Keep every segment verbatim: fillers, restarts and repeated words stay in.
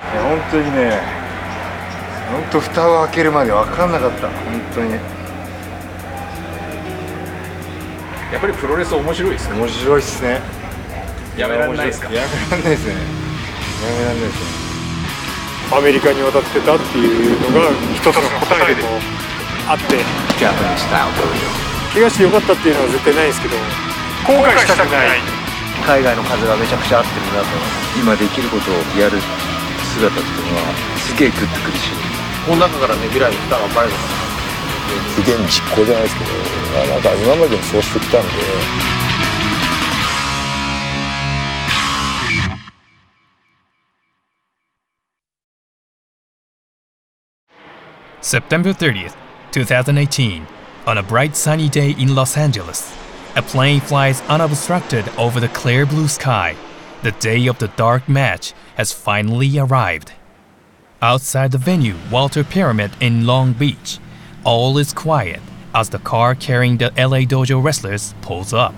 や本当にね、本当蓋を開けるまで分かんなかった。本当にやっぱりプロレス面白いですね。 面白いっすね。 やめられないですか。 やめられないですね。やめられないですね。 アメリカに渡ってたっていうのが一つの答えでもあって、怪我してよかったっていうのは絶対ないですけど、後悔したくない。 海外の風がめちゃくちゃ合ってるなと。今できることをやる姿っていうのはすげえグッとくるし、この中からね、未来のスターが生まれるのかな。 現実行じゃないですけど、なんか今までもそうしてきたんで。 September thirtieth, twenty eighteen, on a bright sunny day in Los Angeles, a plane flies unobstructed over the clear blue sky. The day of the dark match has finally arrived. Outside the venue, Walter Pyramid in Long Beach, all is quiet as the car carrying the L A Dojo wrestlers pulls up.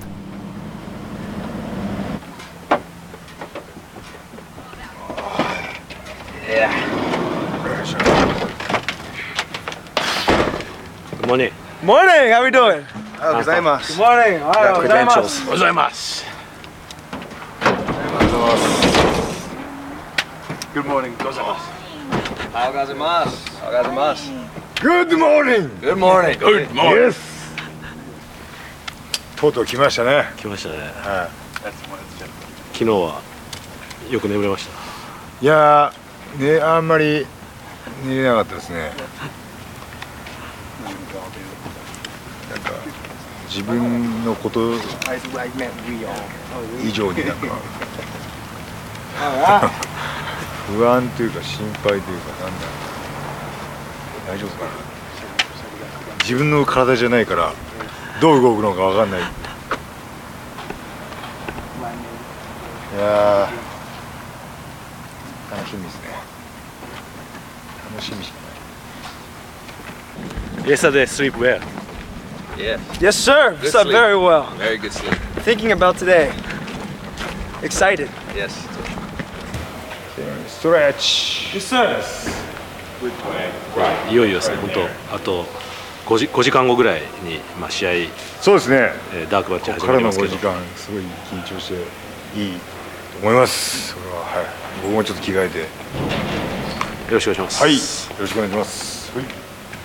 Good morning. Morning, how we doing? Oh, gozaimasu. Good morning. Ohayou Credentials. gozaimasu. Good morning. Ohayou gozaimasu. Ohayou gozaimasu. Good morning. Good morning. Good morning. Yes. とうとう来ましたね。 来ましたね。 は昨日はよく眠れました。 い。いやー、ね、あんまり寝れなかったですね。なんか自分のこと以上になんか不安というか心配というか、なんだろう、大丈夫かな。自分の体じゃないからどう動くのか分かんない。いやー、楽しみですね。楽しみしかない。 Yesterday sleep well. Yeah. Yes, sir. Good Slept sleep. very well. Very good sleep. Thinking about today. Excited. Yes. ストレッチ。 Yes, sir. いよいよですね。本当あとごじごじかんごぐらいにまあ試合、 そうですね。 えーダークマッチここからの始まりますけごじど。 かんすごい緊張していいと思います。それははい。僕もちょっと着替えて。 よろしくお願いします。 はい。よろしくお願いします。はい。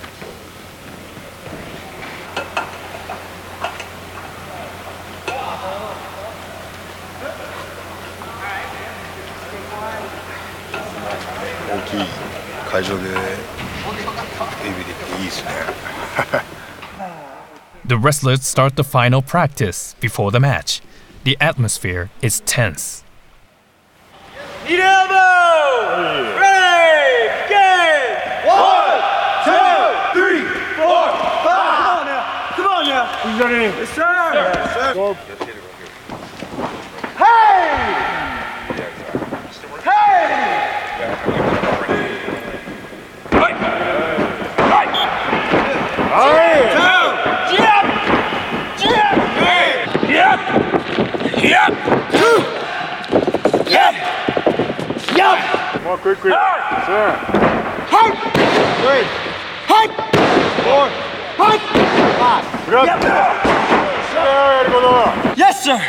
大きい会場でエビでいいですね。 The wrestlers start the final practice before the match. The atmosphere is tense. Need elbow! Ready! Game! One, two, three, four, five! Come on now! Come on now! Who's ready? Yes, sir! Yes, sir. Go. Hey! Hey! More quick, quick. Sir. Hey! Three. Hey! Four. Hey! Five. Yep. Sir, Yes, sir!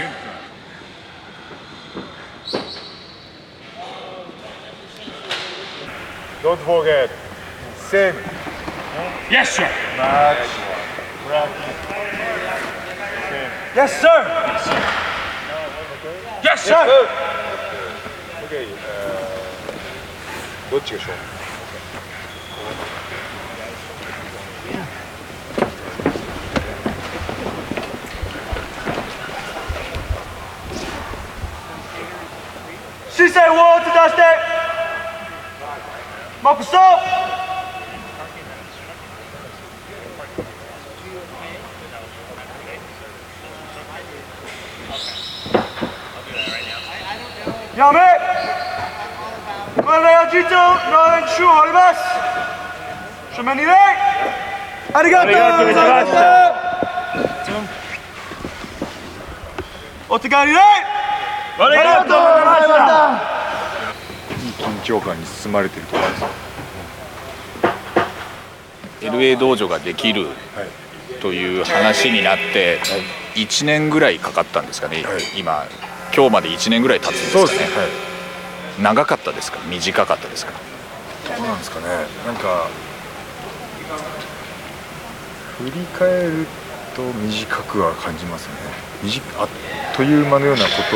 don't forget. Same. Yes, sir. Match. Practice. Same. Yes, sir! Yes, sir. Okay. どっちが勝負？ She said wall to dust it! Mop stop! Yame! Malaya Jito, Nolan Shu, Horimas! Shumani Lei! Arigato gozaimasu! Otagari Lei! Arigato gozaimasu! いい筋張感に包まれてるところです。 エルエー 道場ができるという話になっていちねんぐらいかかったんですかね、はい、今今日までいちねんぐらい経つんですかね。そうですね、はい、長かったですか短かったですか。 どうなんですかね。なんか振り返ると短くは感じますね。短あっという間のようなこと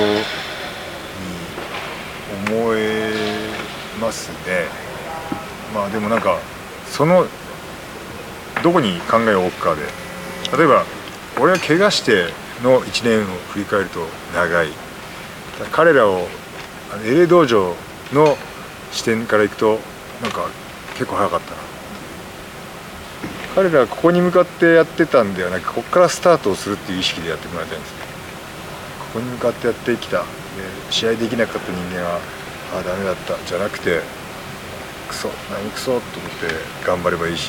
に思えますね。まあでもなんかそのどこに考えを置くかで、例えば俺が怪我してのいちねんを振り返ると長い。彼らを エルエー 道場の視点からいくとなんか結構早かったな。彼らはここに向かってやってたんではなく、ここからスタートをするっていう意識でやってもらいたいんですね。ここに向かってやってきたで、試合できなかった人間はああダメだったじゃなくて、クソ何クソと思って頑張ればいいし、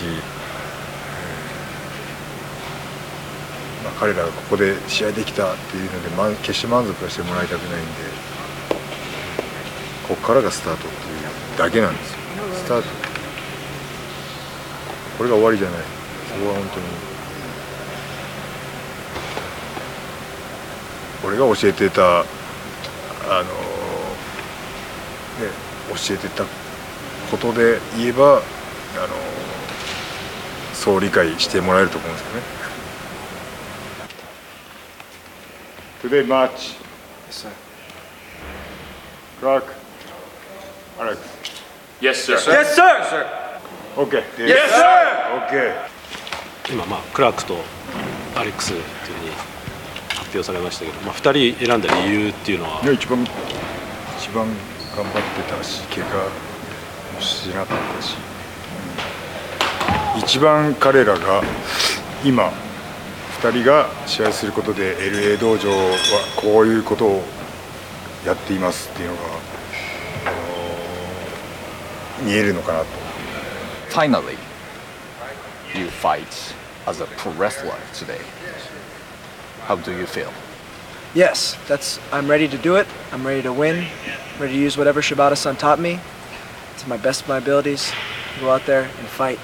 まあ、彼らがここで試合できたっていうので、ま、決して満足はしてもらいたくないんで、ここからがスタートっていうだけなんですよ。スタートこれが終わりじゃない。そこは本当に俺が教えてたあの、ね、教えてたことで言えばあのそう理解してもらえると思うんですけどね。Today match. Yes, sir. Clark, Alex. Yes, sir. Yes, sir. Okay. Yes, sir. Okay. 今まあクラークとアレックスというふうに発表されましたけど、まあ、ふたり選んだ理由っていうのは。 いや一番一番頑張ってたし、怪我もしなかったし、一番彼らが今ふたりが試合することで エルエー 道場はこういうことをやっていますっていうのが、あのー、見えるのかなと。 Finally, you fight as a pro wrestler today. How do you feel? Yes, that's. I'm ready to do it. I'm ready to win. Ready to use whatever Shibata-san taught me to my best of my abilities. Go out there and fight.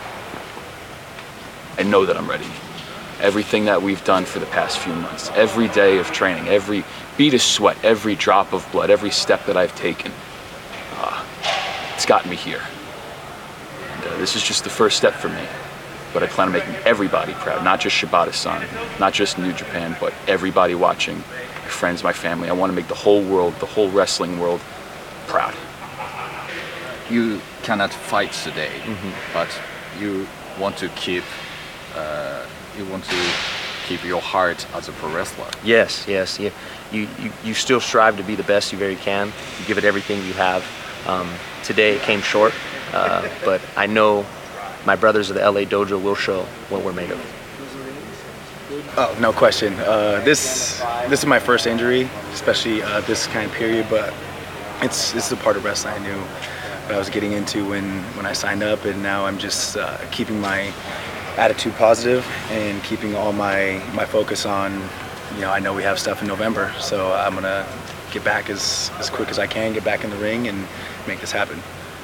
I know that I'm ready. Everything that we've done for the past few months, every day of training, every bead of sweat, every drop of blood, every step that I've taken, uh, it's gotten me here. And, uh, this is just the first step for me. But I plan on making everybody proud, not just Shibata-san, not just New Japan, but everybody watching, my friends, my family. I want to make the whole world, the whole wrestling world, proud. You cannot fight today, mm-hmm. but you want to keep, uh, you want to keep your heart as a pro wrestler. Yes, yes. You, you, you, you still strive to be the best you very can. You give it everything you have. Um, today it came short, uh, but I know my brothers of the L A Dojo will show what we're made of. Oh, no question. Uh, this this is my first injury, especially uh, this kind of period, but it's it's a part of wrestling I knew what I was getting into when, when I signed up, and now I'm just uh, keeping my attitude positive and keeping all my, my focus on, you know, I know we have stuff in November, so I'm going to get back as, as quick as I can, get back in the ring and make this happen.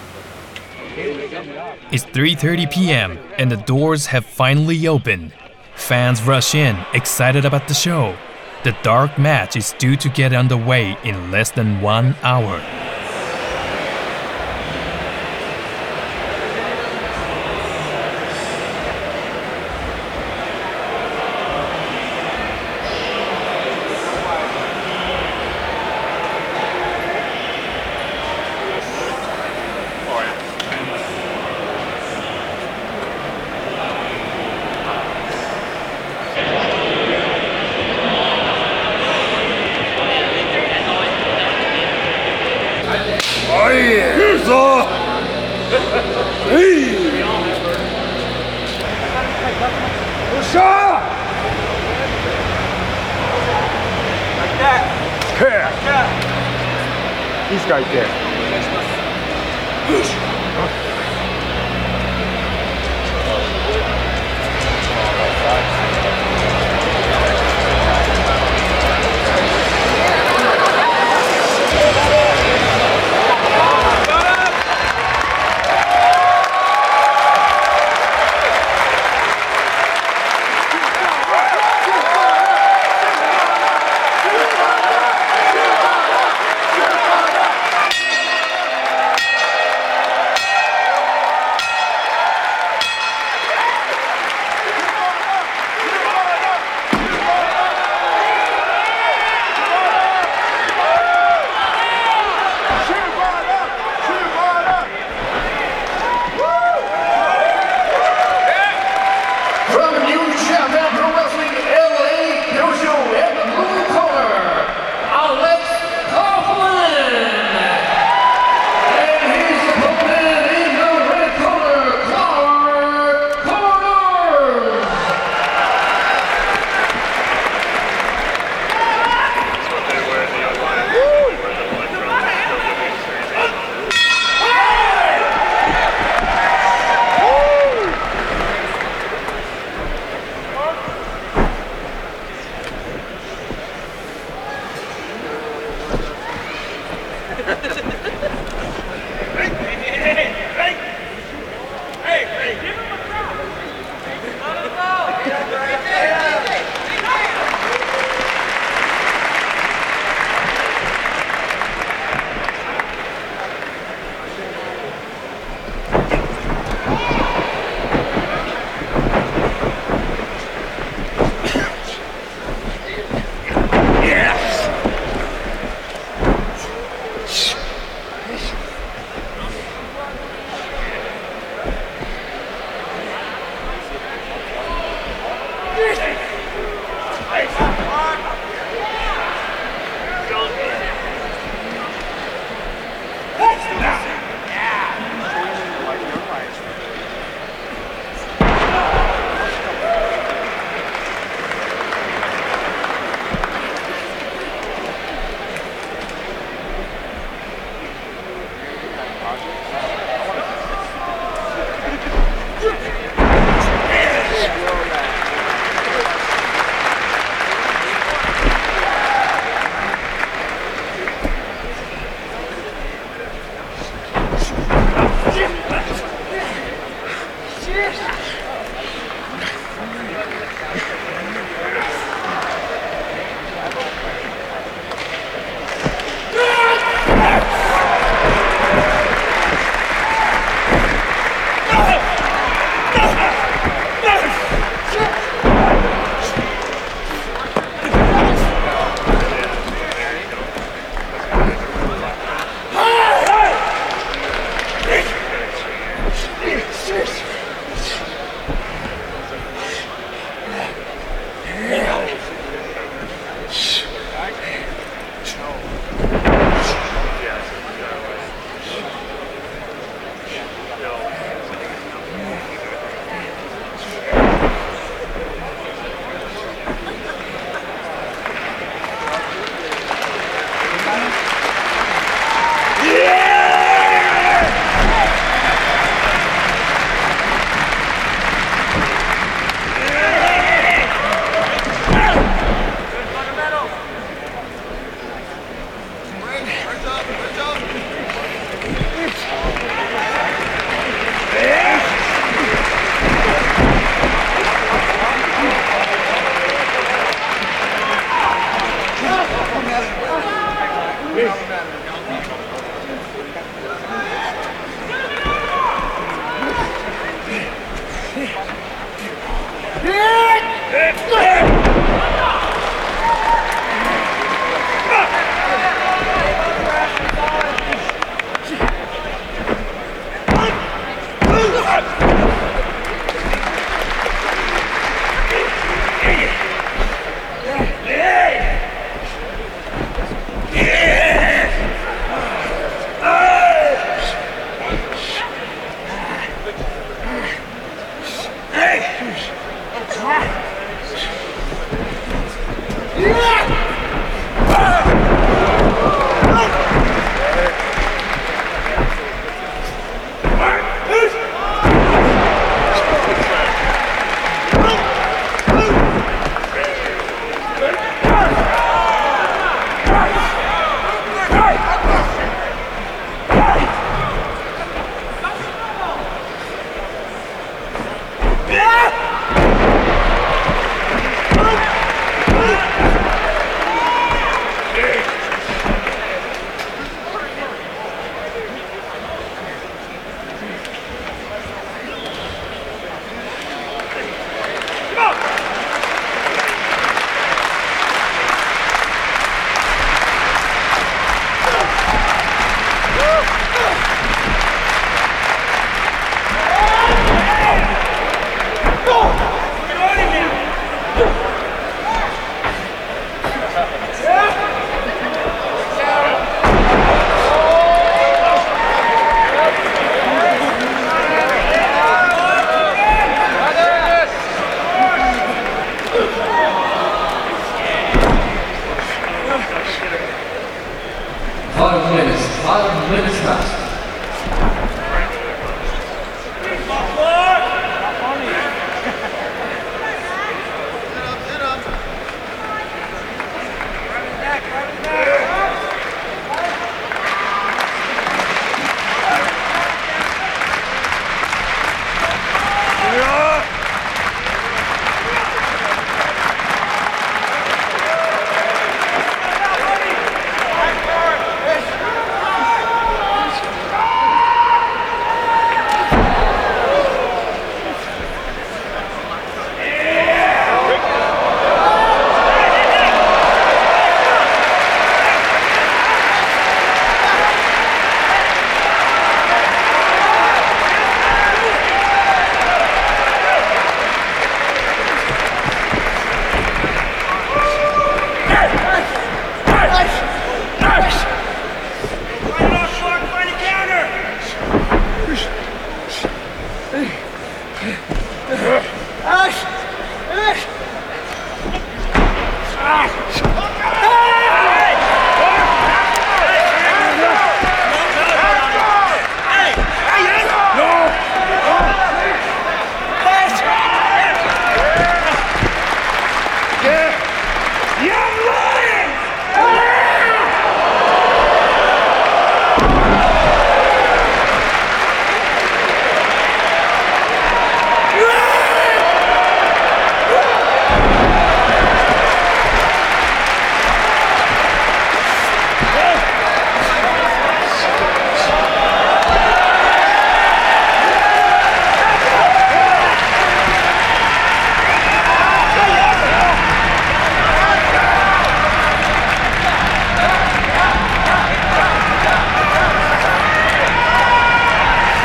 It's three thirty p m and the doors have finally opened. Fans rush in, excited about the show. The dark match is due to get underway in less than one hour. This guy there.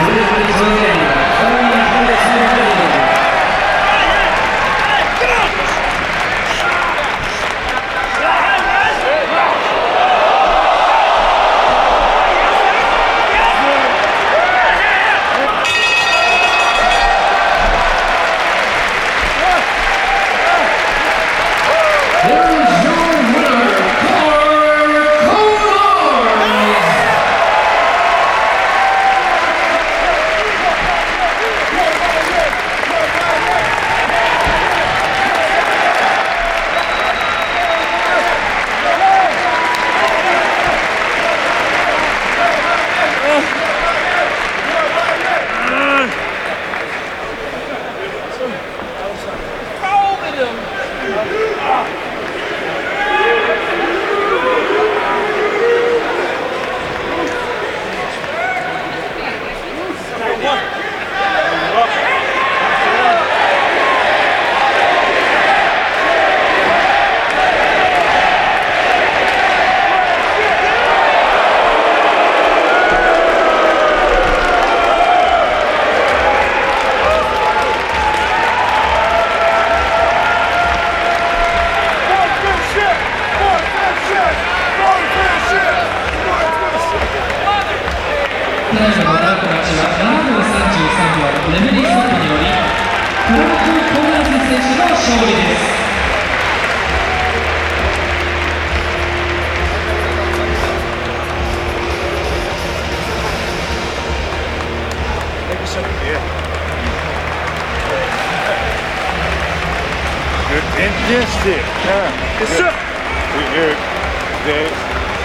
Fantastic. Yes, sir. Good. Today,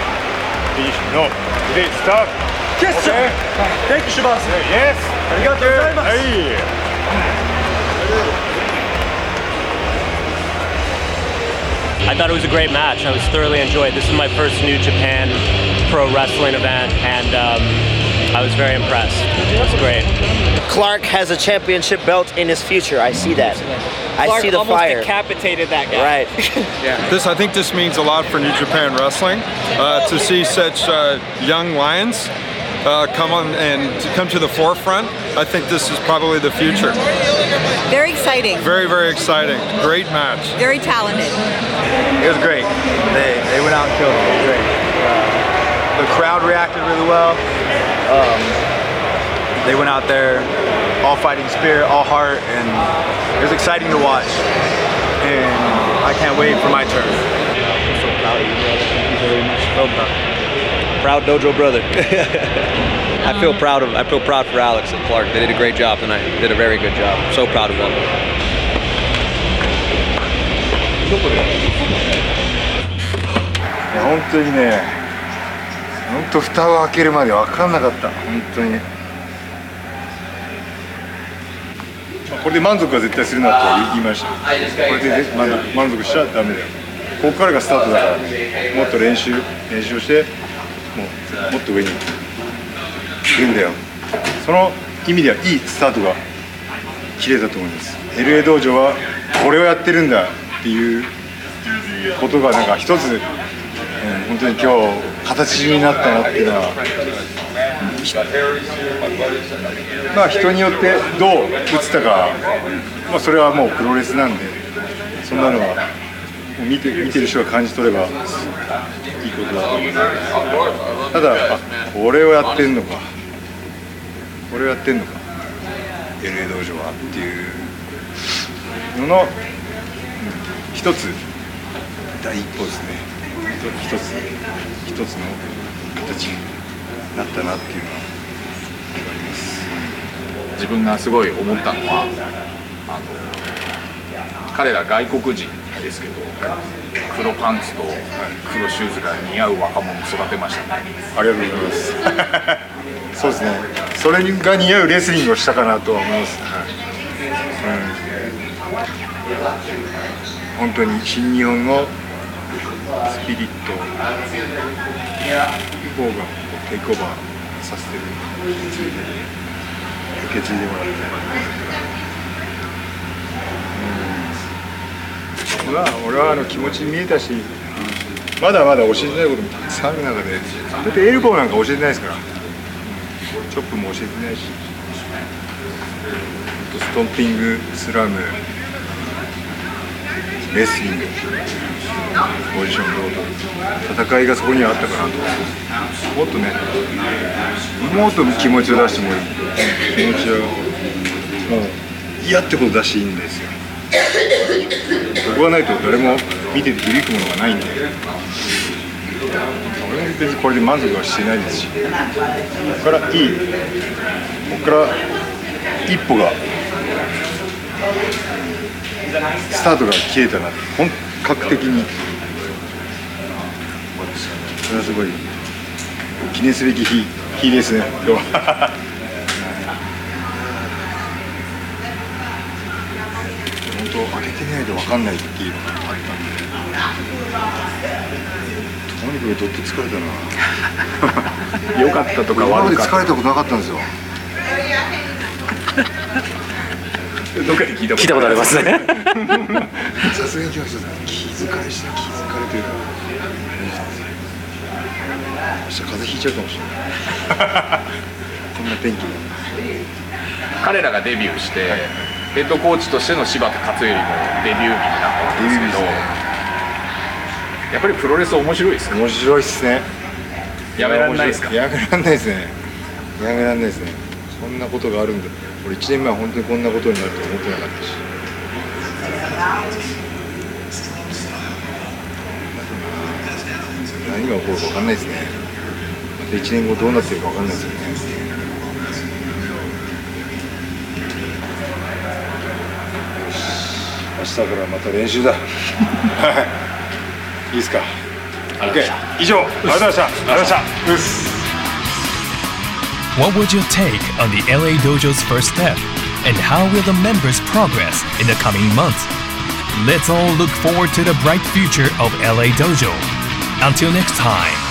no. Today, start. Yes, sir. Thank you, Shibata. Yes. ありがとうございます。 はい。 I thought it was a great match. I was thoroughly enjoyed. This is my first New Japan Pro Wrestling event, and um, I was very impressed. It was great. Clark has a championship belt in his future. I see that. I Clark see the almost fire. decapitated that guy. Right. Yeah. This, I think this means a lot for New Japan Wrestling. Uh, to see such uh, young lions uh, come on and to come to the forefront, I think this is probably the future. Very exciting. Very, very exciting. Great match. Very talented. It was great. They, they went out and killed it. It was great. Uh, the crowd reacted really well. Um, they went out there all fighting spirit, all heart, and it was exciting to watch. And I can't wait for my turn. I'm so proud of you, brother. Thank you very much. So proud. Proud Dojo brother. I feel proud of. I feel proud for Alex and Clark. They did a great job tonight. They did a very good job. So proud of them. いや本当にね、本当蓋を開けるまで分かんなかった。本当に。これで満足は絶対するなと言いました。これで満足満足しちゃダメだよ。ここからがスタートだから、もっと練習練習をして、もうもっと上に行くんだよ。その意味ではいいスタートが切れたと思います。エルエー 道場はこれをやってるんだっていうことがなんか一つ、うん、本当に今日形になったなっていうのは、まあ人によってどう映ったか、まあそれはもうプロレスなんで、そんなのは見て見てる人が感じ取ればいいことだと思います。ただ、あ、これをやってんのか、これをやってんのか、エルエー 道場はっていうのの、うん、一つ第一歩ですね。一つ一つの形になったなっていうのはあります。 自分がすごい思ったのは、あの彼ら外国人ですけど、黒パンツと黒シューズが似合う若者を育てましたね。 ありがとうございます。そうですね。それが似合うレスリングをしたかなとは思います。はい、うん、本当に新日本のスピリットをテイクオーバーさせてる、受け継いでもらって、うん、まあ俺はあの気持ちに見えたし、まだまだ教えてないこともたくさんある中で、だってエルボーなんか教えてないですから、チョップも教えてないし。 ストンピング、スラム、レスリング、ポジションロード、戦いがそこにはあったかなと。もっとね、もっと気持ちを出してもいい。気持ちをもう嫌ってこと出していいんですよ。そこがないと誰も見てて響くものがないんで、俺も別にこれで満足はしてないですし、ここからいい、ここから一歩がスタートが切れたな、本格的に。それはすごい記念すべき日、日ですね、今日は。本当開けてみないと分かんないっていうのがあったんで、とにかくどっと疲れたな。 良かったとか悪かった。 今まで疲れたことなかったんですよ。 どっかで聞いたこと聞いたことありますね。 さすがに今日は気疲れして気疲れてる。明日風邪ひいちゃうかもしれない。こんな天気。 彼らがデビューして、ヘッドコーチとしての柴田勝頼もデビュー日になったわけですけど、やっぱりプロレス面白いですか？ 面白いっすね。 やめられないですか？ やめられないですね。やめられないですね。そんなことがあるんだ。俺いちねんまえは本当にこんなことになると思ってなかったし。何が起こるか分かんないですね。またいちねんごどうなってるか分かんないですよね。明日からまた練習だ。いいですか。以上、ありがとうございました。ありがとうございました。うっす。 What would you take on the L A Dojo's first step? And how will the members progress in the coming months? Let's all look forward to the bright future of L A Dojo. Until next time.